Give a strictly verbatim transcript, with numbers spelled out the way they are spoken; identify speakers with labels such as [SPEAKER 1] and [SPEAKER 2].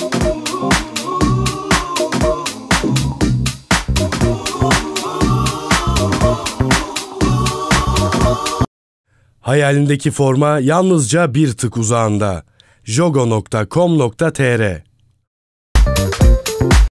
[SPEAKER 1] Hayalindeki forma yalnızca bir tık uzağında. jogo nokta com nokta tr